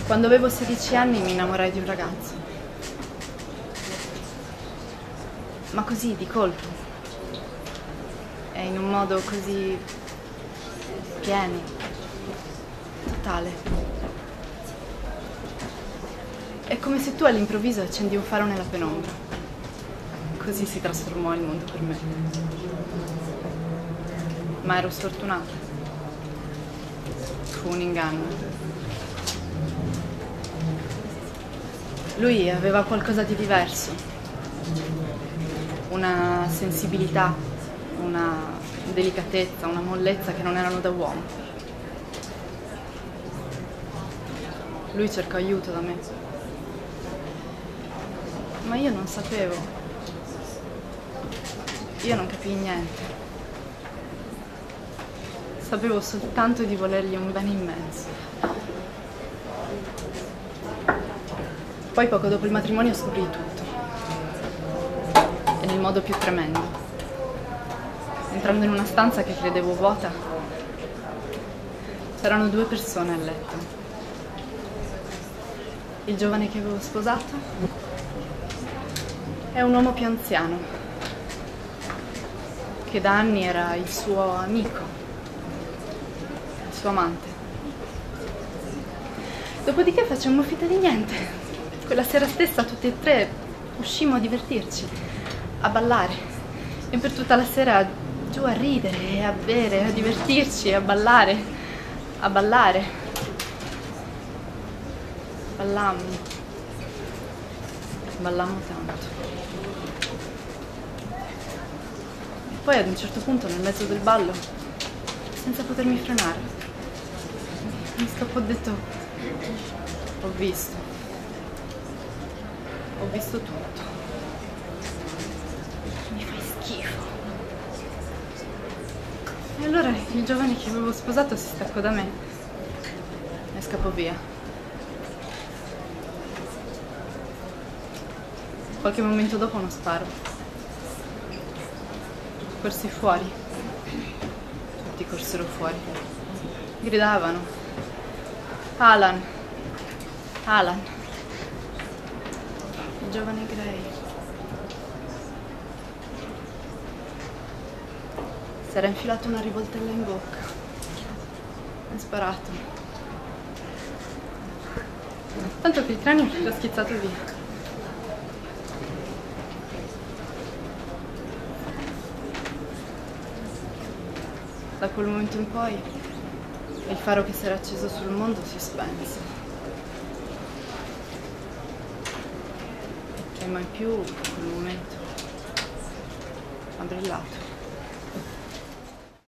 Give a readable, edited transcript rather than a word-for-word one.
Quando avevo 16 anni mi innamorai di un ragazzo. Ma così, di colpo. E in un modo così pieno, totale. È come se tu all'improvviso accendi un faro nella penombra. Così si trasformò il mondo per me. Ma ero sfortunata. Fu un inganno. Lui aveva qualcosa di diverso, una sensibilità, una delicatezza, una mollezza che non erano da uomo. Lui cercò aiuto da me, ma io non sapevo, io non capii niente. Sapevo soltanto di volergli un bene immenso. Poi poco dopo il matrimonio scoprii tutto. E nel modo più tremendo. Entrando in una stanza che credevo vuota, c'erano 2 persone a letto. Il giovane che avevo sposato e un uomo più anziano, che da anni era il suo amico, il suo amante. Dopodiché facemmo finta di niente. Quella sera stessa tutti e 3 uscimmo a divertirci, a ballare, e per tutta la sera giù a ridere, a bere, a divertirci, a ballare, a ballare. Ballammo tanto. E poi ad un certo punto, nel mezzo del ballo, senza potermi frenare, mi scappò detto: ho visto tutto. Mi fai schifo. E allora il giovane che avevo sposato si staccò da me e scappò via. Qualche momento dopo uno sparo. Corsi fuori. Tutti corsero fuori. Gridavano: Alan, Alan. Il giovane Gray. Si era infilato una rivoltella in bocca. Ha sparato. Tanto che il cranio era schizzato via. Da quel momento in poi il faro che si era acceso sul mondo si spense. E mai più quel momento ha brillato.